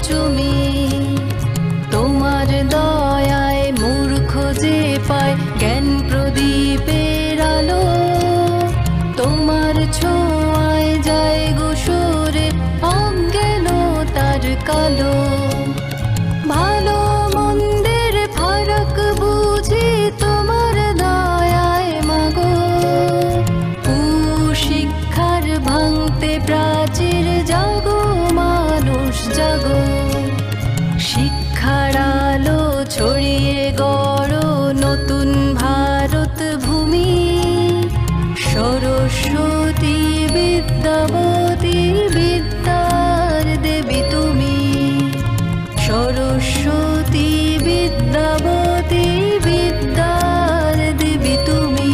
পঞ্চমী। তোমার দয়ায় মূর্খ যে পায় জ্ঞান প্রদীপের আলো, তোমার ছোঁয়ায় যায় গো সরে অজ্ঞানতার কালো। ভালো মন্দের ফারাক বুঝি তোমার দয়ায় মাগো, কুশিক্ষার ভাঙতে প্রাচীর জাগো মানুষ জাগো। শিক্ষার আলো ছড়িয়ে গড় নতুন ভারত ভূমি, সরস্বতী বিদ্যাবতী বিদ্যার দেবী তুমি। সরস্বতী বিদ্যাবতী বিদ্যার দেবী তুমি।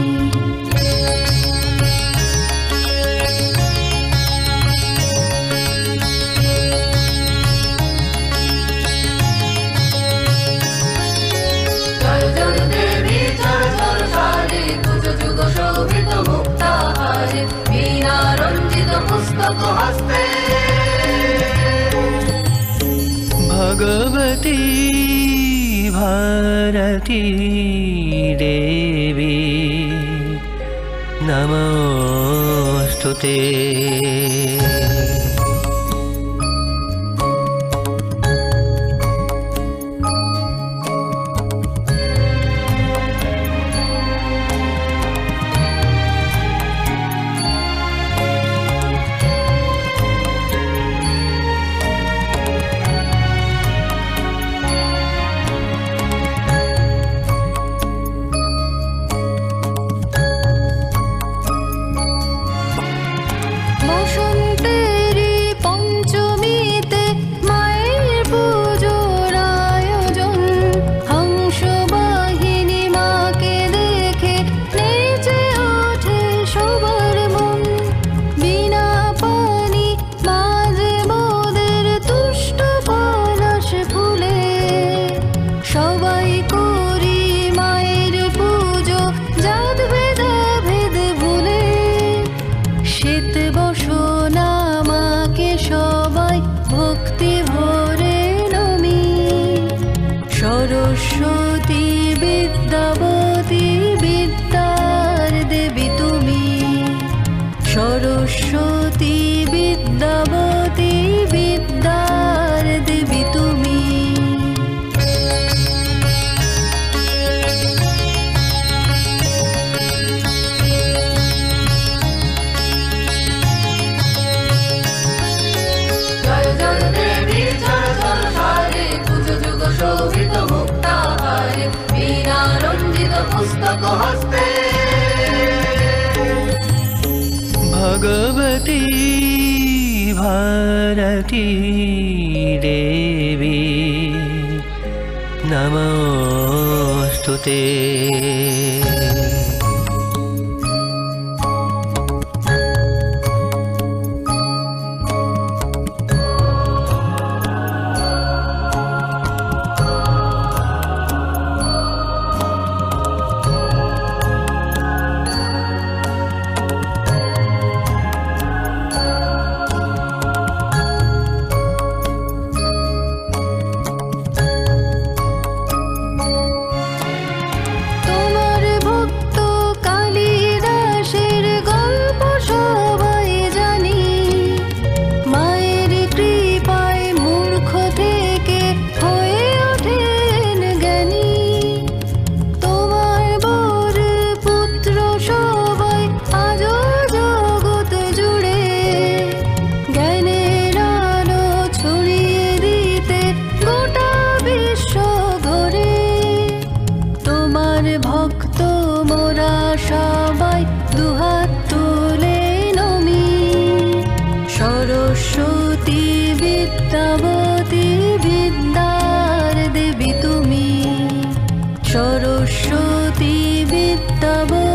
জয় জয় দেবী জয় জয় সারে, পুজো যুগ শোভিত মুক্তাহারে, বীণা রঞ্জিত পুস্তক হস্তে। भगवती भारती देवी नमोस्तुते। বসন্তেরি পঞ্চমীতে মায়ের পুজোর আয়োজন, হংসবাহিনী মাকে দেখে নেচে ওঠে সবার মন। বিনা পানি বাজে মোদের তুষ্ট পলাশ ফুলে, সবাই করি মায়ের পুজো জাত ভেদা ভেদ ভুলে। শীত বসনা মাকে সবাই ভক্তি ভরে নমি, সরস্বতী বিদ্যাবতী বিদ্যার দেবী তুমি। সরস্বতী বিদ্যাবতী বিদ্যার দেবী তুমি। জয় জয় দেবী জয় জয় সারে, পুজো যুগ শোভিত মুক্তাহারে, বীণা রঞ্জিত পুস্তক হস্তে। भगवती भारती देवी नमोस्तुते। তোমার ভক্ত কালিদাসের গল্প সবাই জানি, মায়ের কৃপায় মূর্খ থেকে হয়ে ওঠেন জ্ঞানী। তোমার বর পুত্র সবাই আজও জগৎ জুড়ে, জ্ঞানের আলো ছড়িয়ে দিতে গোটা বিশ্ব ঘরে। তোমার ভক্ত মোরা সবাই দুহাত তুলে নমি, সরস্বতী বিদ্যাবতী বিদ্যার দেবী তুমি। সরস্বতী বিদ্যাবতী